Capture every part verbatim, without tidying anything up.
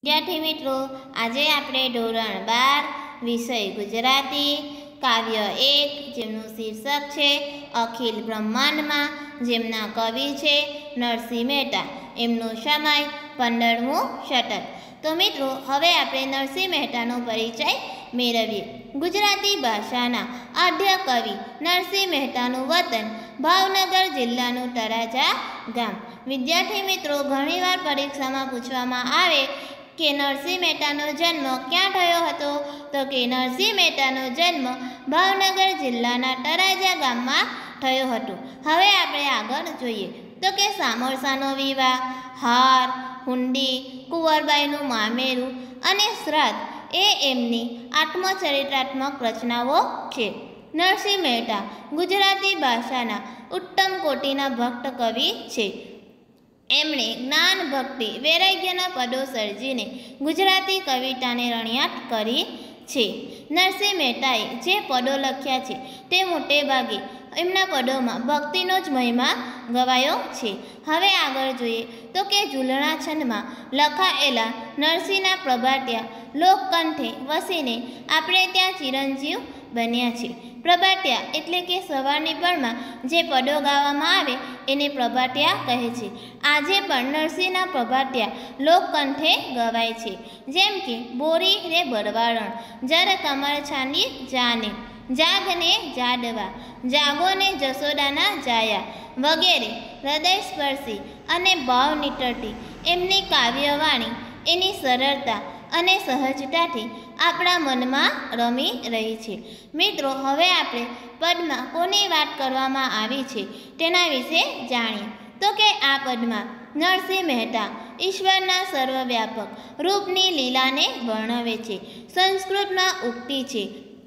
विद्यार्थी मित्रों, आज आपणे धोरण बार विषय गुजराती काव्य एक जेमनु शीर्षक है अखिल ब्रह्मांड में जेमना कवि है नरसिंह मेहता। एमनो समय पंदरमु शतक। तो मित्रों, हवे आपणे नरसिंह मेहतानो परिचय मेळवीए। गुजराती भाषाना आद्य कवि नरसिंह मेहतानु वतन भावनगर जिल्लानु तळाजा गाम। विद्यार्थी मित्रों, घणीवार परीक्षा में पूछवामां आवे के नरसिंह मेहतानो जन्म क्या थयो हतो, तो कि नरसिंह मेहतानो जन्म भावनगर जिल्लाना तळाजा गाममां थयो हतो। हवे आपणे आगळ जोईए तो कि सामोरसानो विवाह, हार, हुंडी, कुंवरबाईनुं मामेरुं अने श्राद्ध ए एमनी आत्मचरित्रात्मक रचनाओ छे। नरसिंह मेहता गुजराती भाषाना उत्तम कोटीना भक्त कवि छे। एमणे ज्ञान, भक्ति, वैराग्यना पदों सर्जीने गुजराती कविताने रણિયાત करी छे। नरसिंह मेहताए जे पदों लख्या छे ते मोटे भागे एमना पदोमां भक्तिनो ज महिमा गवायो छे। हवे आगळ जोईए तो के झूलना छंदमां लखायेला नरसिंहना प्रभातिया लोककंठे वसीने आपणे त्यां चिरंजीव बन्या छे। प्रभातिया एटले के सवारनी पळमां जे पदों गावामां आवे एने प्रभातिया कहे छे। आजे पण नरसिंहना प्रभातिया लोककंठे गवाय छे, जेम के बोरी रे बरवारण, जर कमर छानी जाने, जागने जाडवा, जागोने जसोदाना जाया वगैरे हृदयस्पर्शी अने भाव निटरती एमनी काव्यवाणी एनी सरलता अने सहजताथी आपणा मनमा रमी रही छे। मित्रों, हवे आपणे पदमां कोनी वात करवामां आवी छे तेना विषे जाणीए तो के आ पदमां नरसिंह मेहता ईश्वरना सर्वव्यापक रूपनी लीलाने वर्णवे छे। संस्कृतमां उक्ति छे,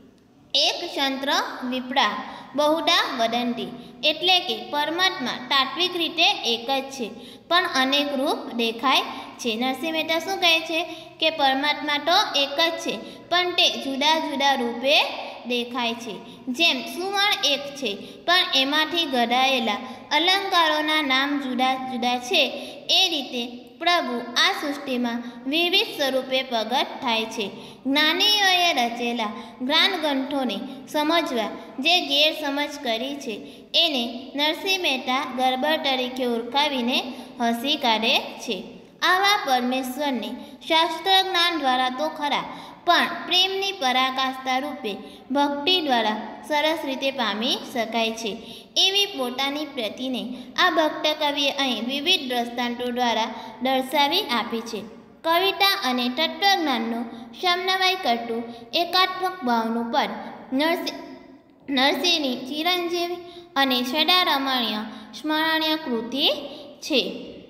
एक शंत्र विप्रा बहुधा वदंती, एटले के परमात्मा तात्विक रीते एक ज छे पण अनेक रूप देखाय छे। नरसिंह मेहता शुं कहे छे के परमात्मा तो एक ज छे पण ते जुदा जुदा रूपे देखाय छे। जेम सुवर्ण एक छे पण एमांथी घडायेला अलंकारोना नाम जुदा जुदा छे, ए रीते प्रभु आ सृष्टिमां विविध स्वरूपे प्रगट थाय छे। ज्ञानीओए रचेला ज्ञानग्रंथोने समजवा जे गैरसमज करी छे एने नरसिंह मेहता गड़बड़ तरीके ओळखावीने हसी काढे छे। आवा परमेश्वरने शास्त्र ज्ञान द्वारा तो खरा पण प्रेमनी पराकाष्ठा रूपे भक्ति द्वारा सरस रीते पामी शकाय छे एवी पोतानी प्रतिने आ भक्त कविए अहीं विविध दृष्टांतो द्वारा दर्शावी आपी छे। कविता अने तत्वज्ञाननो समन्वय करतुं एकात्मक भावनुं पद नरसिंह नरसिंहनी चिरंजीवी अने सदा रमणीय स्मरणीय कृति छे।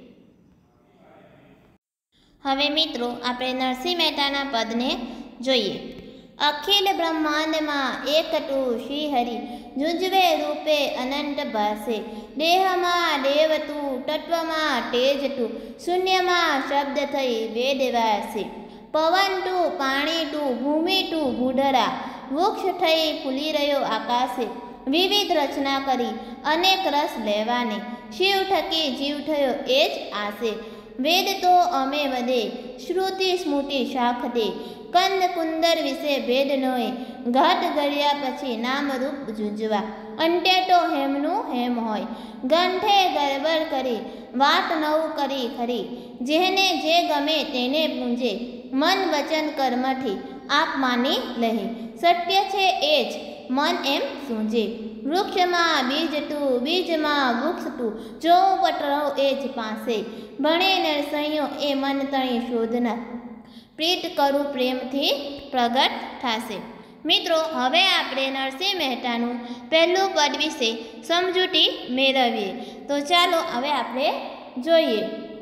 हवे मित्रों, आपणे नरसिंह मेहताना पदने जोईए। अखिल ब्रह्मांड में एक तू श्रीहरि झुंझवे रूपे अनंत भासे, देह में देव तू, तत्व में तेज तू, शून्य में शब्द थई वेद वासे। पवन तू, पाणी तू, भूमि तू, भूधरा, वृक्ष थई फूली रह्यो आकाशे, विविध रचना करी अनेक रस लेवाने, शिव थकी जीव थयो एज आसे। वेद तो अमे वदे, श्रुति स्मृति शाख दे, कंद कुंदर विषे भेद नोए, घट गळ्या पछी नाम रूप झूंझवा, अंते तो हेमनु हेम होय, गंठे गड़बड़ करी वात नव करी खरी, जेने जे गमे तेने पूंजे, मन वचन कर्मथी आप मानी लहे, सत्य छे एज मन एम सूंझे। वृक्ष में बीज तू, बीज में वृक्ष तू, जो पटरो एज पासे, भणे नरसैयो ए मन तणी शोधना, प्रीत करू प्रेम थी प्रगट थासे। मित्रों, हवे आपणे नरसिंह मेहतानुं पहलुं पद विषे समजूती मेळवीए। तो चालो हवे आपणे जोईए।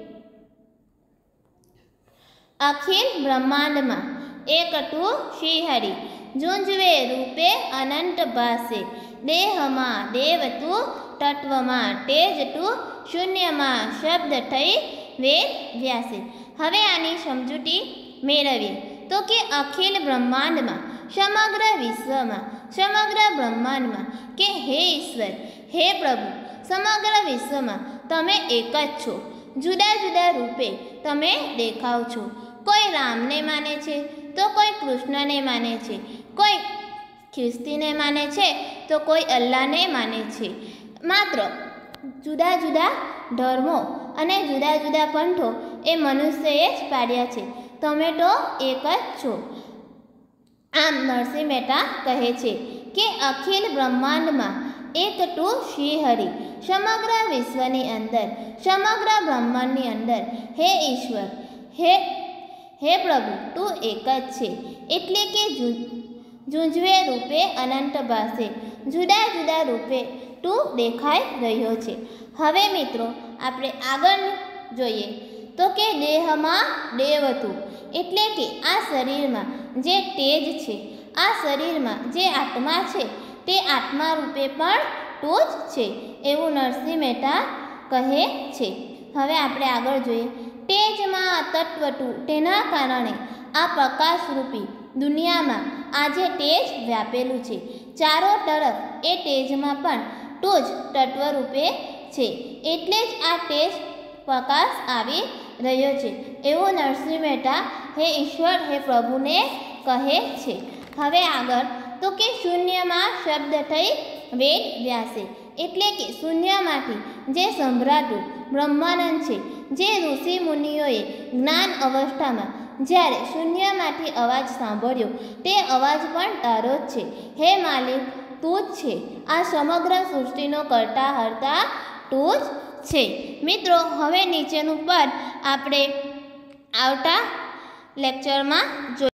अखिल ब्रह्मांड में एक तू श्रीहरि झुंझवे रूपे अनंत भासे, देह में देव तू, तत्व में तेज तू, शून्य में शब्द थई वेद व्यासे। हवे आनी समजूती मेळवीए तो कि अखिल ब्रह्मांड में समग्र विश्व में समग्र ब्रह्मांड में के हे ईश्वर, हे प्रभु, समग्र विश्व में तमे एक ज छो, जुदा जुदा रूपे तमे देखाव छो, કોઈ રામને માને છે તો કોઈ કૃષ્ણને માને છે, કોઈ ખ્રિસ્તીને માને છે તો કોઈ અલ્લાહને માને છે. માત્ર જુદા જુદા ધર્મો અને જુદા જુદા પંથો એ મનુષ્યએ જ પાડ્યા છે. તમે તો એક જ છો. આમ નરસિંહ મહેતા કહે છે કે અખિલ બ્રહ્માંડમાં એક તું શ્રીહરિ, સમગ્ર વિશ્વની અંદર, સમગ્ર બ્રહ્માંડની અંદર હે ઈશ્વર, હે હે પ્રભુ, તું એક જ છે. એટલે કે જૂંઝવે રૂપે અનંત ભાસે, જુદા જુદા રૂપે તું દેખાઈ રહ્યો છે. હવે મિત્રો આપણે આગળ જોઈએ તો કે દેહમાં દેવ હતું, એટલે કે આ શરીરમાં જે તેજ છે, આ શરીરમાં જે આત્મા છે તે આત્મા રૂપે પણ તું જ છે, એવું નરસિંહ મહેતા કહે છે. હવે આપણે આગળ જોઈએ. તેજમાં તત્વતું, તેના કારણે આ પ્રકાશરૂપી દુનિયામાં આજે તેજ વ્યાપેલું છે. ચારો તરફ એ તેજમાં પણ તું જ તત્વરૂપે છે, એટલે જ આ તેજ પ્રકાશ આવી રહ્યો છે, એવું નરસિંહ મહેતા હે ઈશ્વર, હે પ્રભુને કહે છે. હવે આગળ તો કે શૂન્યમાં શબ્દ થઈ વેદ વ્યાસે, એટલે કે શૂન્યમાંથી જે સંભળાતું બ્રહ્માનંદ છે, જે ઋષિ મુનિઓએ જ્ઞાન અવસ્થામાં જ્યારે શૂન્યમાંથી અવાજ સાંભળ્યો તે અવાજ પણ તારો જ છે. હે માલિક, તું જ છે. આ સમગ્ર સૃષ્ટિનો કરતા હરતા તું જ છે. મિત્રો હવે નીચેનું પદ આપણે આવતા લેક્ચરમાં જોઈએ.